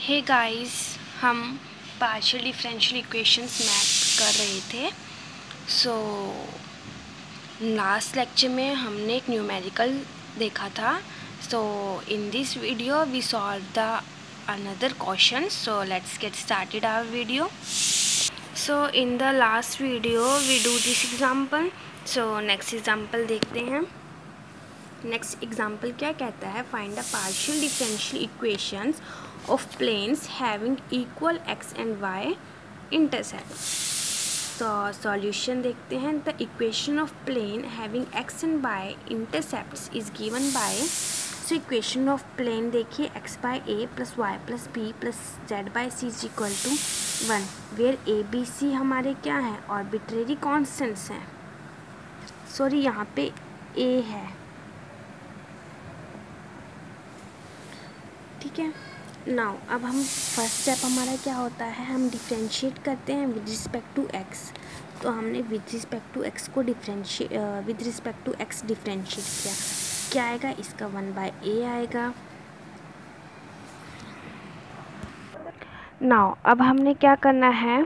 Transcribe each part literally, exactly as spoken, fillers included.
हे guys, हम partial differential equations math कर रहे थे। सो लास्ट लेक्चर में हमने एक न्यूमेरिकल देखा था। So in this video we solve the another question. So let's get started our video. So in the last video we do this example. So next example देखते हैं। Next example क्या कहता है, find the partial differential equations of planes having equal x and y intercept. तो solution देखते हैं। The equation of plane having x and y intercepts is given by. So equation of plane देखिए, x by a plus y plus b plus z by c is equal to one, where a b c हमारे क्या हैं, arbitrary constants हैं। Sorry, यहाँ पे ए है, ठीक है। नाउ अब हम फर्स्ट स्टेप हमारा क्या होता है, हम डिफ्रेंशिएट करते हैं विद रिस्पेक्ट टू एक्स। तो हमने विद रिस्पेक्ट टू एक्स को differentiate with respect to x differentiate किया, क्या आएगा, इसका वन बाय ए आएगा। नाउ अब हमने क्या करना है,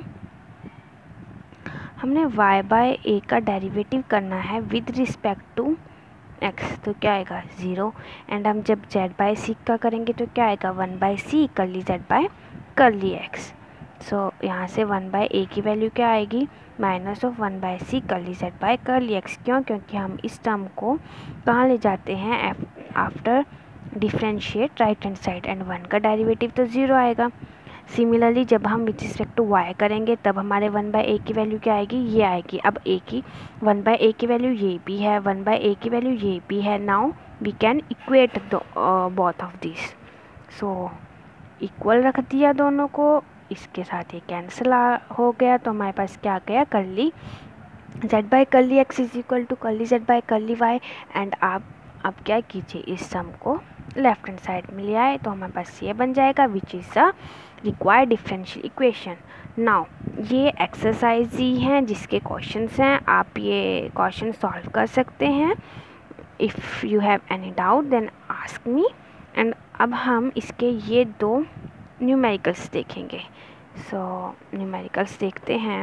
हमने y बाय ए का डेरिवेटिव करना है विद रिस्पेक्ट टू एक्स। तो क्या आएगा, ज़ीरो। एंड हम जब z बाय सी का करेंगे तो क्या आएगा, one by c curly z by curly x. So यहाँ से वन बाय ए की वैल्यू क्या आएगी, minus of one by c curly z by curly x. क्यों? क्योंकि हम इस टर्म को कहाँ ले जाते हैं, after differentiate right hand side, and one का डेरिवेटिव तो ज़ीरो आएगा। सिमिलरली जब हम विथ रिस्पेक्ट टू वाई करेंगे तब हमारे वन बाय ए की वैल्यू क्या आएगी, ये आएगी। अब ए की वन बाय ए की वैल्यू ये भी है, वन बाय ए की वैल्यू ये भी है। Now we can equate the both of this. So equal रख दिया दोनों को, इसके साथ ये कैंसिल हो गया, तो हमारे पास क्या आ गया, curly z by curly x is equal to curly z by curly y. And आप अब क्या कीजिए, इस सम को लेफ्ट हैंड साइड में ले आए तो हमारे पास ये बन जाएगा, which is the required differential equation. Now ये एक्सरसाइज ही हैं जिसके क्वेश्चंस हैं, आप ये क्वेश्चन सॉल्व कर सकते हैं। If you have any doubt then ask me. And अब हम इसके ये दो न्यूमेरिकल्स देखेंगे। सो न्यूमेरिकल्स देखते हैं।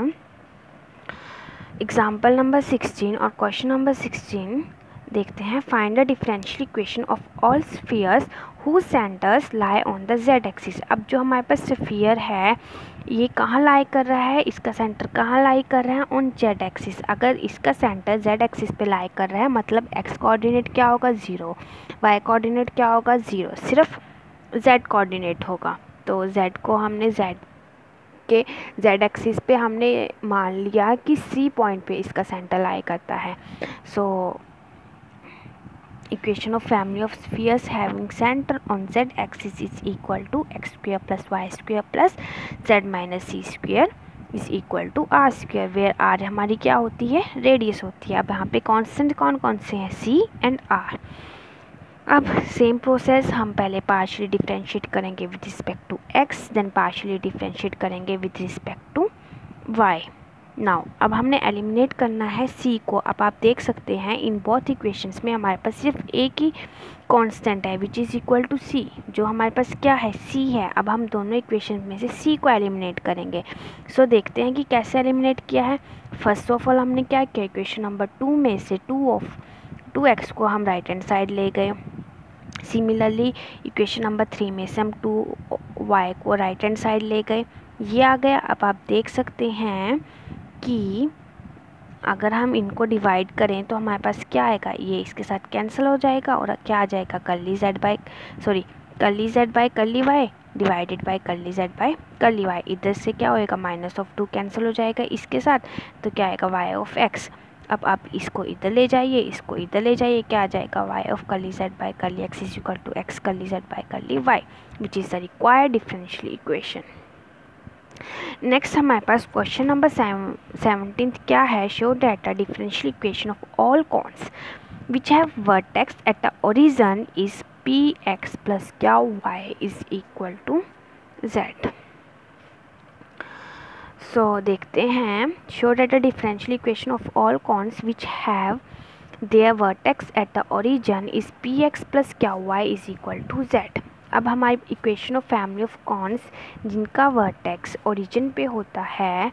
एग्जाम्पल नंबर सिक्सटीन और क्वेश्चन नंबर सिक्सटीन देखते हैं। Find the differential equation of all spheres whose centres lie on the z axis. अब जो हमारे पास स्फीयर है ये कहाँ लाई कर रहा है, इसका सेंटर कहाँ लाई कर रहा है, ऑन जेड एक्सिस। अगर इसका सेंटर जेड एक्सिस पे लाई कर रहा है मतलब एक्स कोऑर्डिनेट क्या होगा, ज़ीरो, वाई कोऑर्डिनेट क्या होगा, ज़ीरो, सिर्फ जेड कोऑर्डिनेट होगा। तो जेड को हमने जेड के जेड एक्सिस पे हमने मान लिया कि सी पॉइंट पे इसका सेंटर लाई करता है। सो equation of family of spheres having center on z axis is equal to x square plus y square plus z minus c square is equal to r square, where r हमारी क्या होती है, radius होती है। अब यहाँ पे constant कौन कौन से हैं, c एंड r। अब सेम प्रोसेस, हम पहले पार्शियली डिफरेंशिएट करेंगे with respect to x, then partially differentiate करेंगे with respect to y। Now अब हमने एलिमिनेट करना है c को। अब आप देख सकते हैं इन बोथ इक्वेशंस में हमारे पास सिर्फ एक ही कांस्टेंट है which is equal to c, जो हमारे पास क्या है, c है। अब हम दोनों इक्वेशन में से c को एलिमिनेट करेंगे। सो so, देखते हैं कि कैसे एलिमिनेट किया है। फर्स्ट ऑफ ऑल हमने क्या किया, इक्वेशन नंबर टू में से टू ऑफ टू एक्स को हम राइट हैंड साइड ले गए। सिमिलरली इक्वेशन नंबर थ्री में से हम टू वाई को राइट हैंड साइड ले गए, ये आ गया। अब आप देख सकते हैं कि अगर हम इनको डिवाइड करें तो हमारे पास क्या आएगा, ये इसके साथ कैंसिल हो जाएगा और क्या आ जाएगा, curly z by sorry curly z by curly y divided by curly z by curly y. इधर से क्या होएगा, माइनस ऑफ टू कैंसिल हो जाएगा इसके साथ, तो क्या आएगा, वाई ऑफ एक्स। अब आप इसको इधर ले जाइए, इसको इधर ले जाइए, क्या आ जाएगा, y of curly z by curly x is equal to x curly z by curly y, which is the required differential equation. Next हमारे पास क्वेश्चन नंबर सेवनटीन क्या है, show that the differential equation of all cones which have vertex at the origin is p x plus क्या y is equal to z. So देखते हैं, show that the differential equation of all cones which have their vertex at the origin is p x plus क्या y is equal to z. अब हमारी equation of family of cones जिनका vertex origin पे होता है,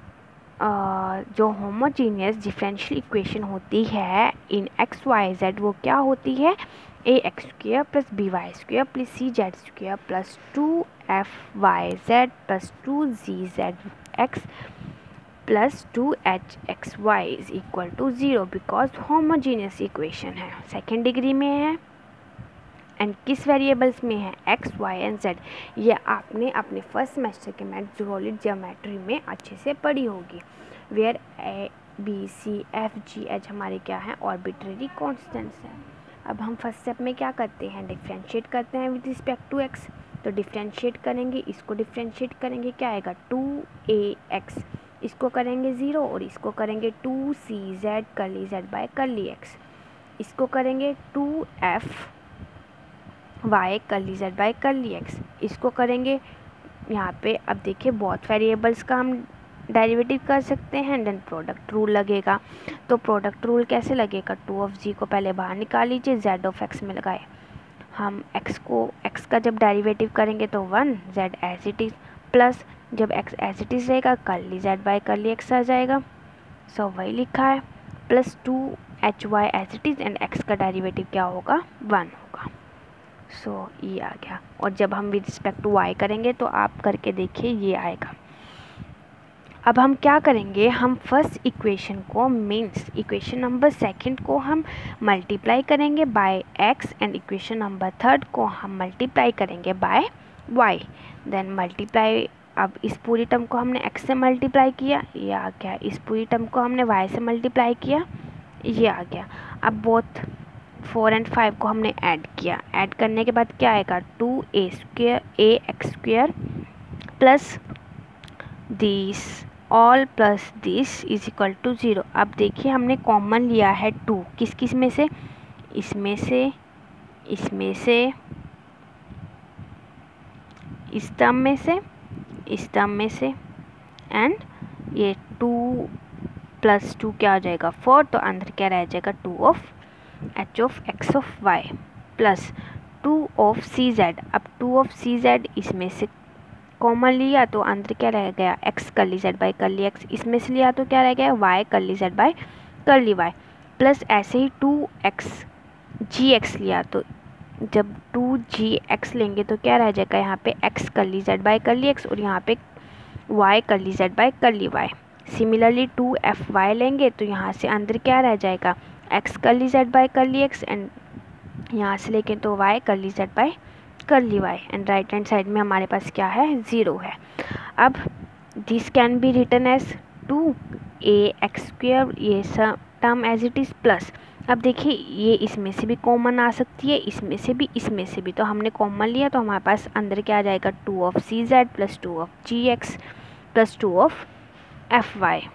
Uh, जो homogeneous differential equation होती है इन एक्स वाई जेड, वो क्या होती है? A x square plus b y square plus c z square plus two f y z plus two g z x plus two h x y is equal to zero, because homogeneous equation है, second degree में है and किस variables में है? X y and z. ये आपने अपने first semester के मैथ सॉलिड ज्योमेट्री में अच्छे से पढ़ी होगी, where a b c F G h हमारे क्या है? ऑर्बिट्ररी कॉन्स्टेंट्स हैं। अब हम फर्स्ट स्टेप में क्या करते हैं? डिफ्रेंशिएट करते हैं विद रिस्पेक्ट टू एक्स। तो डिफ्रेंशिएट करेंगे, इसको डिफ्रेंशिएट करेंगे, क्या आएगा? टू ए एक्स, इसको करेंगे ज़ीरो और इसको करेंगे two c z curly z by curly x, इसको करेंगे two f y curly z by curly x, इसको करेंगे यहाँ पे। अब देखिए बहुत वेरिएबल्स का हम डेरिवेटिव कर सकते हैं, देन प्रोडक्ट रूल लगेगा। तो प्रोडक्ट रूल कैसे लगेगा? टू ऑफ जी को पहले बाहर निकाल लीजिए, जेड ऑफ एक्स में लगाए हम एक्स को, एक्स का जब डेरिवेटिव करेंगे तो one, z as it is, plus जब एक्स एज इट इज़ रहेगा curly z by curly x आ जाएगा, सो वही लिखा है, plus two h y as it is and x का डेरिवेटिव क्या होगा? वन होगा। सो so, ये आ गया। और जब हम विद रिस्पेक्ट टू वाई करेंगे तो आप करके देखिए ये आएगा। अब हम क्या करेंगे? हम फर्स्ट इक्वेशन को मीन्स इक्वेशन नंबर सेकंड को हम मल्टीप्लाई करेंगे by x and equation number third को हम मल्टीप्लाई करेंगे बाय वाई, देन मल्टीप्लाई। अब इस पूरी टर्म को हमने एक्स से मल्टीप्लाई किया, ये आ गया। इस पूरी टर्म को हमने वाई से मल्टीप्लाई किया, ये आ गया। अब बोथ फोर एंड फाइव को हमने ऐड किया, ऐड करने के बाद क्या आएगा? Two a square a x square plus this all plus this is equal to zero. अब देखिए हमने कॉमन लिया है टू, किस किस में से? इसमें से, इसमें से, इस टर्म में से, इस टर्म में से, एंड ये टू प्लस टू क्या हो जाएगा? फोर। तो अंदर क्या रह जाएगा? Two of h of x of y plus two of c z. अब टू ऑफ सी जेड इसमें से कॉमन लिया तो अंदर क्या रह गया? X curly z by curly x. इसमें से लिया तो क्या रह गया? Y curly z by curly y, plus ऐसे ही टू एक्स जी एक्स लिया तो जब टू जी एक्स लेंगे तो क्या रह जाएगा? यहाँ पे x curly z by curly x और यहाँ पे y curly z by curly y. Similarly two f y लेंगे तो यहाँ से अंदर क्या रह जाएगा? X curly z by curly x and यहाँ से लेके तो y curly z by curly y and right hand side में हमारे पास क्या है? ज़ीरो है। अब this can be written as two a x square, ये सब term as it is, plus अब देखिए ये इसमें से भी कॉमन आ सकती है, इसमें से भी, इसमें से भी। तो हमने कॉमन लिया तो हमारे पास अंदर क्या आ जाएगा? Two of c z plus two of g x plus two of f y.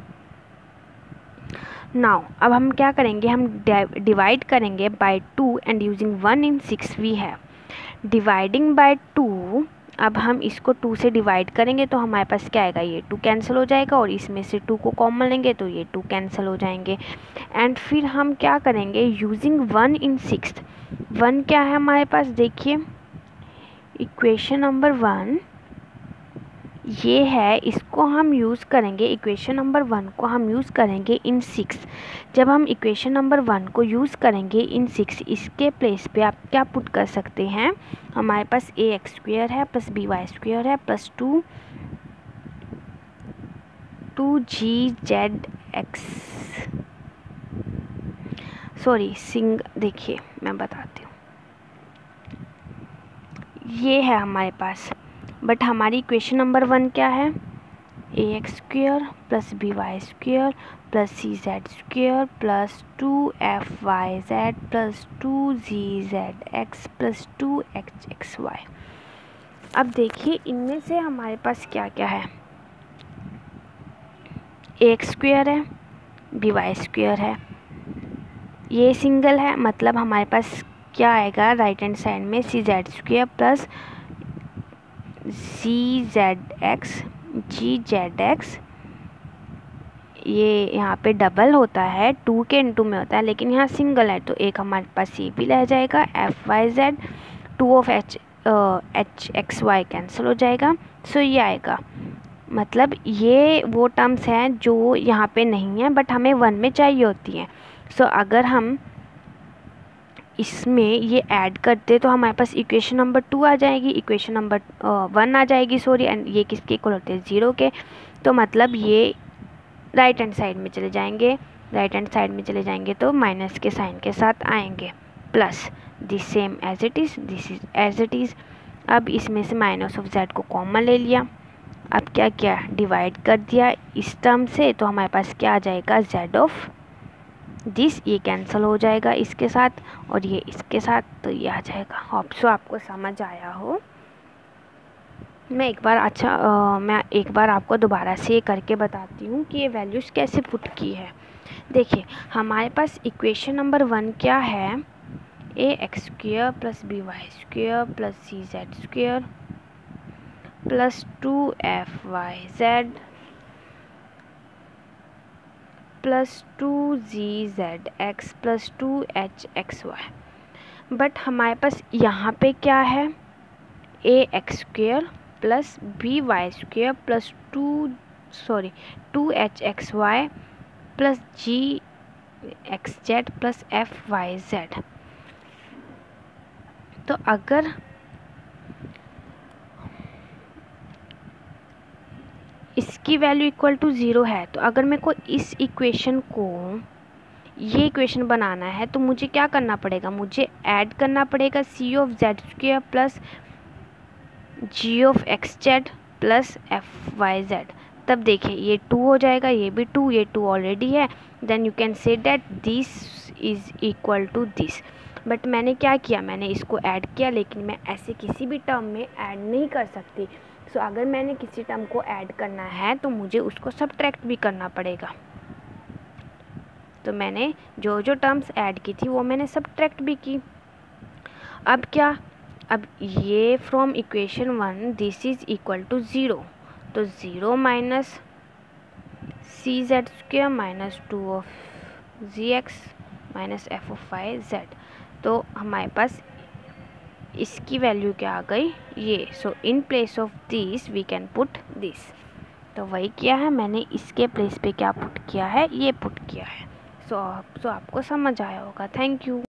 Now अब हम क्या करेंगे? हम डिवाइड करेंगे by two and using one in six we है डिवाइडिंग बाय टू। अब हम इसको टू से डिवाइड करेंगे तो हमारे पास क्या आएगा? ये टू कैंसिल हो जाएगा और इसमें से टू को कॉमन लेंगे तो ये टू कैंसिल हो जाएंगे। एंड फिर हम क्या करेंगे? Using one in six. One क्या है हमारे पास? देखिए इक्वेशन नंबर वन ये है, इसको हम यूज़ करेंगे, इक्वेशन नंबर वन को हम यूज़ करेंगे इन सिक्स। जब हम इक्वेशन नंबर वन को यूज़ करेंगे इन सिक्स, इसके प्लेस पे आप क्या पुट कर सकते हैं? हमारे पास ए एक्स स्क्वेयर है प्लस बी वाई स्क्वेयर है plus two two g z x, sorry सिंग, देखिए मैं बताती हूँ, ये है हमारे पास। बट हमारी इक्वेशन नंबर वन क्या है? A x square plus b y square plus c z square plus two f y z plus two g z x plus two x x y. अब देखिए इनमें से हमारे पास क्या क्या है? ए एक्स स्क्वेयर है, बी वाई स्क्वेयर है, ये सिंगल है, मतलब हमारे पास क्या आएगा? राइट हैंड साइड में c z square plus g z x g z x, ये यहाँ पे डबल होता है, टू के इंटू में होता है, लेकिन यहाँ सिंगल है तो एक हमारे पास ये भी रह जाएगा f y z two of h h x y cancel हो जाएगा। सो so, ये आएगा, मतलब ये वो टर्म्स हैं जो यहाँ पे नहीं है बट हमें वन में चाहिए होती हैं। सो so, अगर हम इसमें ये ऐड करते तो हमारे पास इक्वेशन नंबर टू आ जाएगी, इक्वेशन नंबर वन आ जाएगी सॉरी, एंड ये किसके इक्वल होते हैं, ज़ीरो के। तो मतलब ये राइट हैंड साइड में चले जाएंगे, राइट हैंड साइड में चले जाएंगे तो माइनस के साइन के साथ आएंगे, plus this same as it is, this is as it is. अब इसमें से माइनस ऑफ जेड को कॉमन ले लिया, अब क्या किया, डिवाइड कर दिया इस टर्म से, तो हमारे पास क्या आ जाएगा, जेड ऑफ दिस, ये कैंसिल हो जाएगा इसके साथ और ये इसके साथ, तो ये आ जाएगा। होप सो आपको समझ आया हो। मैं एक बार अच्छा आ, मैं एक बार आपको दोबारा से ये करके बताती हूँ कि ये वैल्यूज़ कैसे पुट की है। देखिए हमारे पास इक्वेशन नंबर वन क्या है, a x square plus b y square plus c z square plus two f y z plus two g z x plus two h x y. But हमारे पास यहाँ पे क्या है, a x square plus b y square plus two sorry two h x y plus g x z plus f y z. तो अगर इसकी value equal to zero है, तो अगर मेरे को इस इक्वेशन को ये इक्वेशन बनाना है तो मुझे क्या करना पड़ेगा, मुझे ऐड करना पड़ेगा c of z square plus g of x z plus f y z. तब देखिए ये टू हो जाएगा, ये भी टू, ये टू ऑलरेडी है, then you can say that this is equal to this. But मैंने क्या किया, मैंने इसको ऐड किया, लेकिन मैं ऐसे किसी भी टर्म में ऐड नहीं कर सकती। सो so, अगर मैंने किसी टर्म को ऐड करना है तो मुझे उसको सब्ट्रैक्ट भी करना पड़ेगा। तो मैंने जो जो टर्म्स ऐड की थी वो मैंने सब्ट्रैक्ट भी की। अब क्या, अब ये from equation one this is equal to zero, तो zero minus c z square minus two of g x minus f of y z. तो हमारे पास इसकी वैल्यू क्या आ गई, ये। So in place of this we can put this. तो वही किया है मैंने, इसके प्लेस पे क्या पुट किया है, ये पुट किया है। सो so, सो so आपको समझ आया होगा। Thank you.